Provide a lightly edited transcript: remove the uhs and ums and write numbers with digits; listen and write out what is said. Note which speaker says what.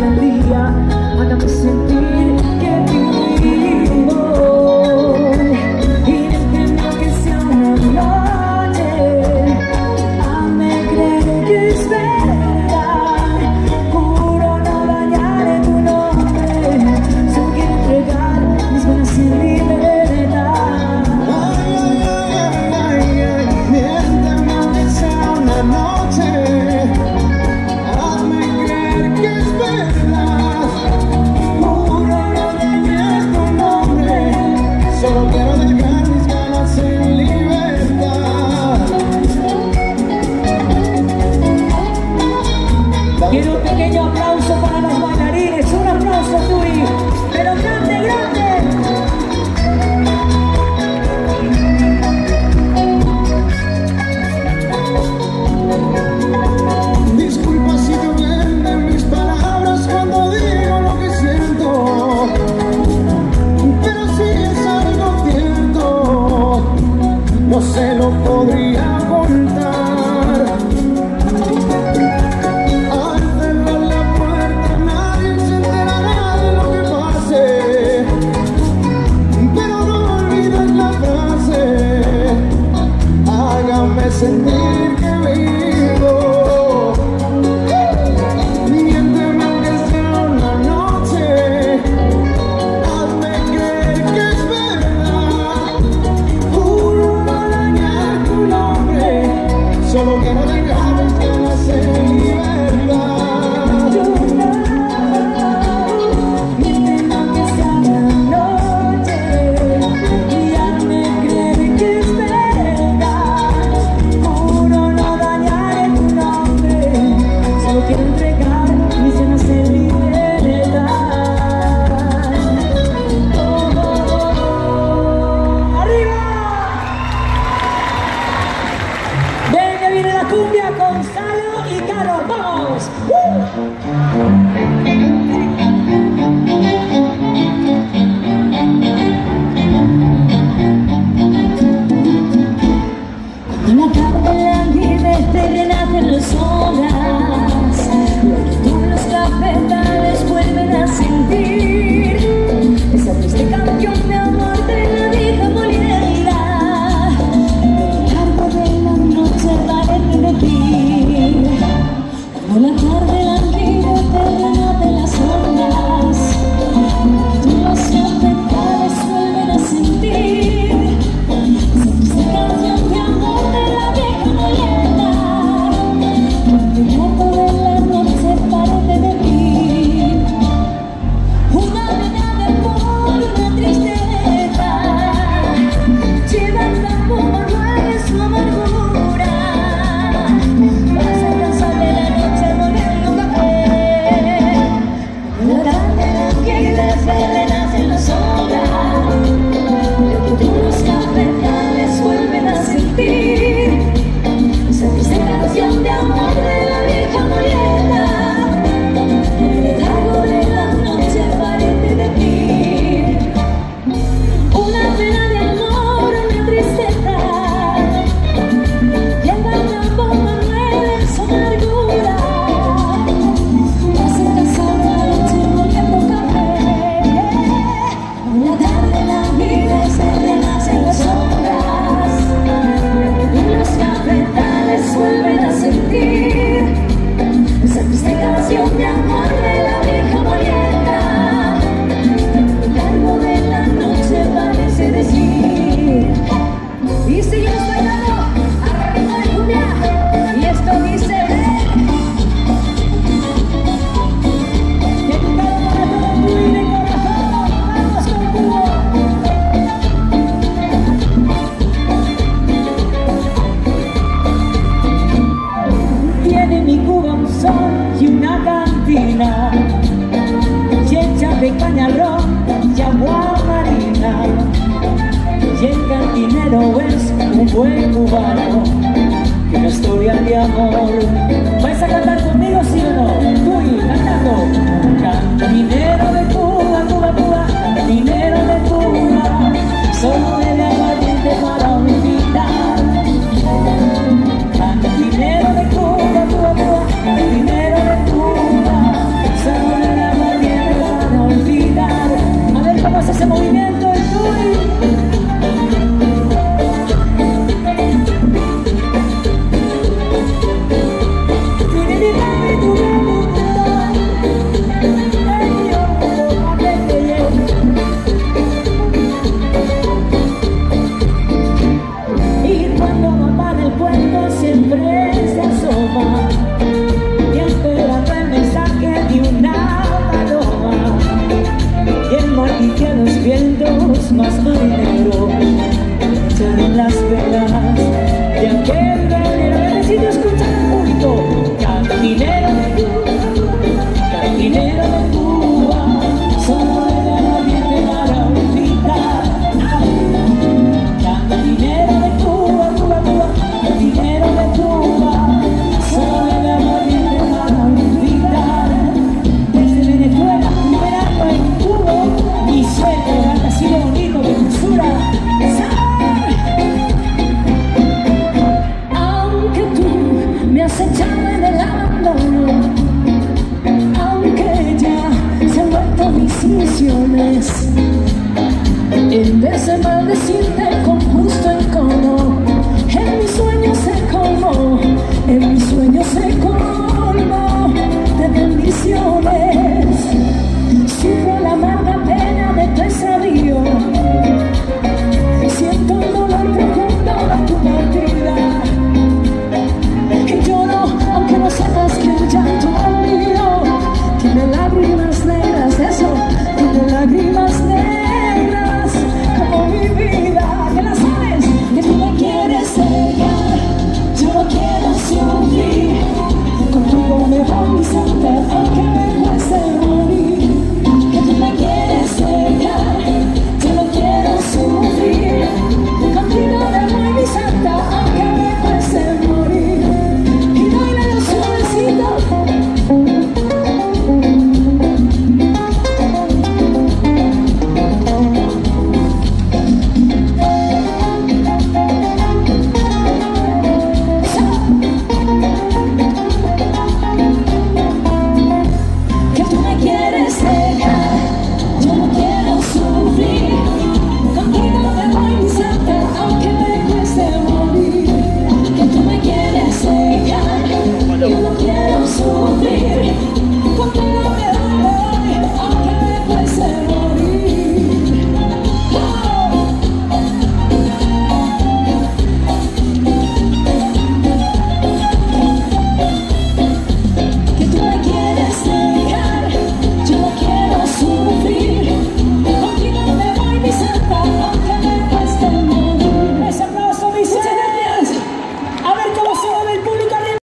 Speaker 1: el día, hágame sentir que vivo. Y déjeme que sea una noche, hazme creer que es verdad. Juro no dañaré tu nombre, solo quiero entregar mis ganas en libertad.
Speaker 2: Miénteme que sea una noche, hazme creer que es verdad. Juro no dañar tu nombre, solo quiero dejar mis ganas en libertad.
Speaker 1: Quiero un pequeño aplauso para los bailarines, un aplauso tuyo, pero grande, grande.
Speaker 2: Disculpa si te ofenden mis palabras cuando digo lo que siento, pero si es algo cierto, no se lo podría contar. Al cerrar la puerta nadie se enterará de lo que pase, pero no olvides la frase, hágame sentir que vivo. Miénteme aunque sea una noche, hazme creer que es verdad. Juro no dañar tu nombre, solo quiero dejar mis ganas en libertad.
Speaker 1: Miénteme aunque sea una noche y hazme creer que es verdad. Juro no dañaré tu nombre, solo quiero entregar mis ganas en libertad. ¡Arriba! Ven que viene la cumbia con Salo y Caro, ¡vamos! Cuando la tarde languide te renacen las olas, todos los cafetales vuelven a sentir esa triste canción de amor de la vieja molienda. Largo de la noche parece decir, cuando la tarde languide te renacen las olas, todos los cafetales vuelven a sentir esa triste canción de amor de la vieja molienda. Largo de la noche parece decir, una pena de amor, una tristeza, llevan campo manual su amargura. Vas a casa de la noche moliendo café, la tarde languida se renacen las olas, todos los cafetales vuelven a sentir esa triste canción de amor de la vieja molienda. Largo de la noche parece decir, una pena de amor, una tristeza, lleva el campo manuel en su amargura. Vas a casa de la noche moliendo café, la tarde languida se renacen las sombras, y los cafetales vuelven a sentir esa triste canción de amor de la vieja molienda. Largo de la noche parece decir, y seguimos bailando a ritmo de cumbia, y esto dice, dedicado para todo el público de corazón, vamos con Cubo. Tiene mi Cuba un sol y una cantina, llena de cañarrón y agua marina, y el cantinero es un buen cubano, que una historia de amor. ¿Vais a cantar conmigo, sí o no? Tú y cantando.